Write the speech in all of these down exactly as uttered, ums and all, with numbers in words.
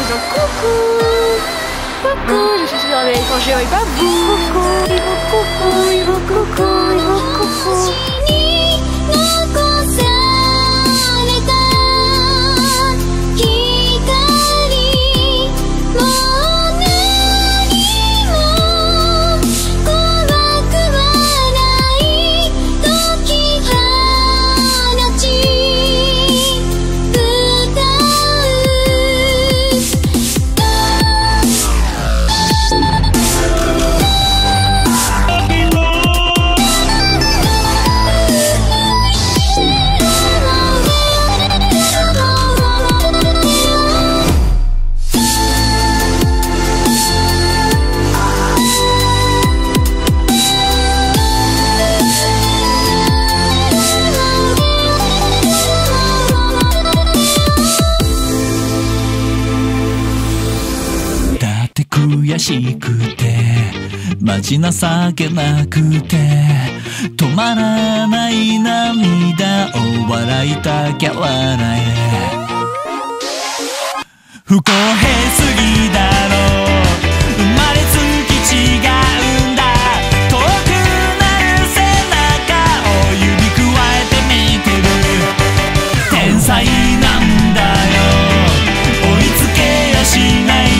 Donc coucou, coucou, je suis sur l'étranger, Géo et pas vous. Coucou, ils vont coucou, ils vont coucou, ils vont coucou. 悔しくて待ち情けなくて止まらない涙を笑いたきゃ笑え不公平すぎだろう生まれつき違うんだ遠くなる背中を指くわえて見てる天才なんだよ追いつけやしない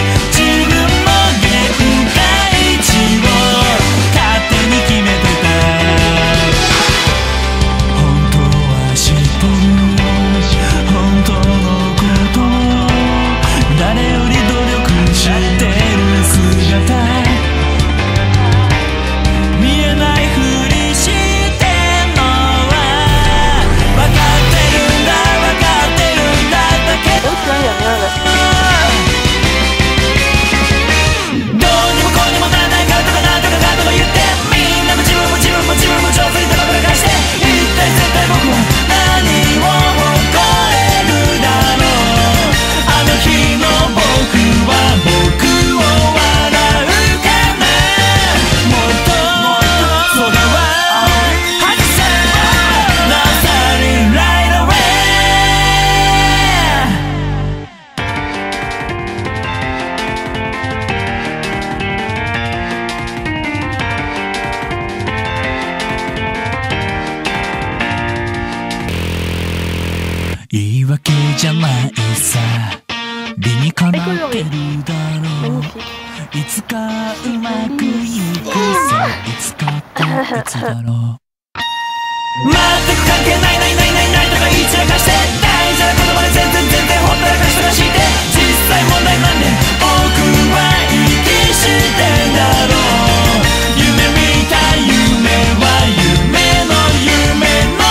言い訳じゃないさ理にかなってるだろういつかうまくいくさいつかっていつだろう全く関係ないないないないないとか言い散らかして大事な言葉で全然全然ほったらかしとかして実際問題なんで僕は息してんだろう夢見た夢は夢の夢の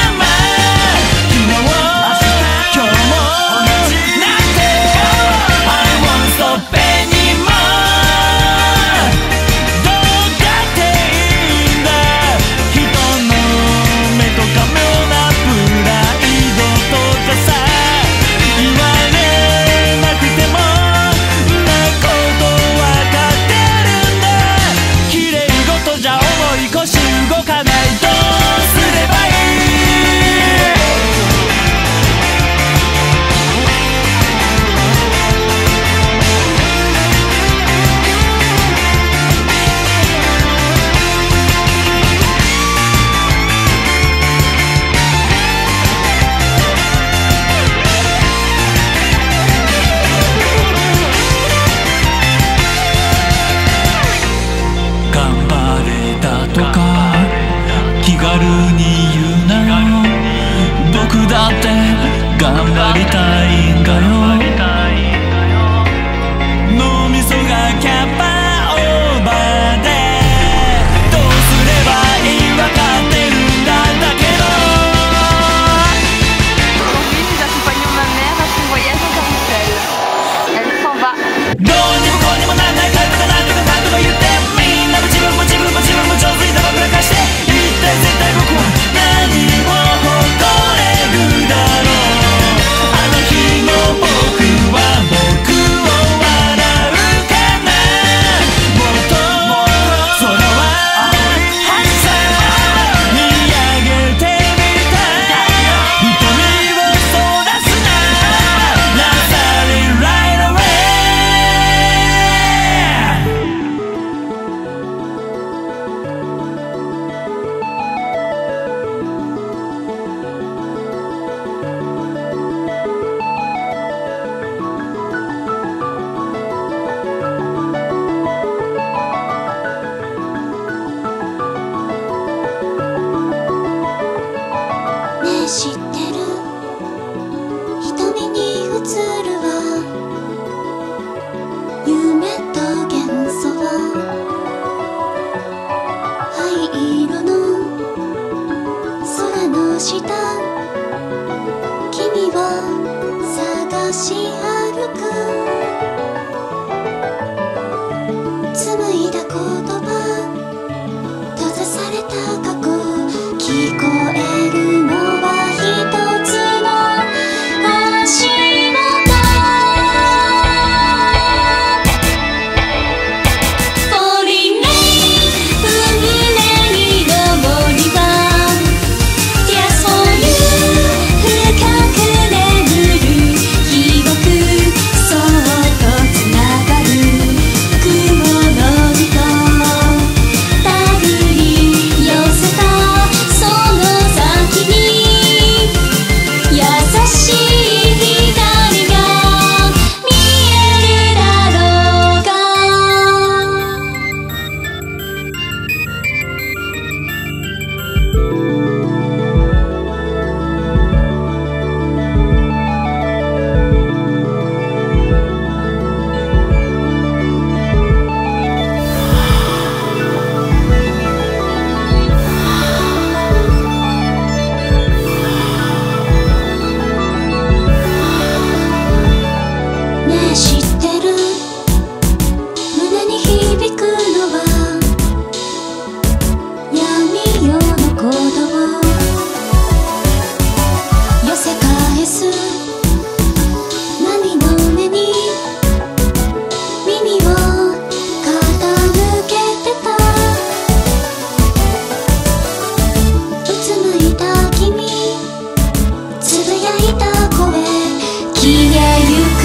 気軽に言うなよ僕だって頑張りたいんだよ脳みそがキャパオーバーでどうすればいいわかってるんだだけど Aujourd'hui nous accompagnons ma mère à son voyage en carrousel. Elle s'en va. どうにもこうにもなんないかとかなんとかかんとか言ってみんなも自分も自分も自分も上手にたばくらかして絶対僕は何を誇れるだろうあの日の僕るは夢と幻想、灰色の空の下、君を探し歩く。紡いだ言葉、閉ざされた過去、聞こえるのは一つの足音。フォーリンレイン、運命の森は Tears for you、 深く眠る記憶、そっとつながる雲の糸、手繰り寄せたその先に優しい光が見えるだろうか。ねえ知ってる、胸に響くのは闇夜の鼓動、寄せ返す波の音に耳を傾けてた。うつむいた君、つぶやいた声、消えゆく